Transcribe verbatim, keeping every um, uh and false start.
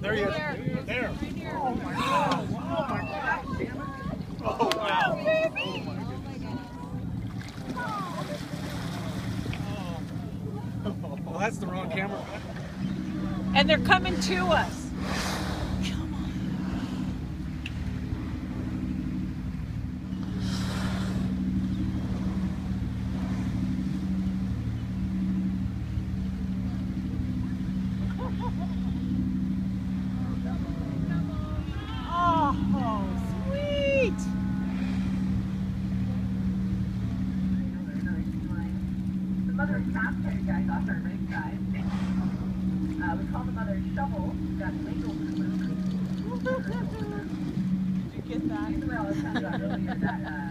there he is. There. Oh my God. Oh my God. Oh wow. Oh my goodness. Oh, that's the wrong camera. And they're coming to us. Mother crab carrier guys off our ringside. Uh, we call the mother shovel. That's legal fluke. Did you get that? These are all I was talking about earlier that uh,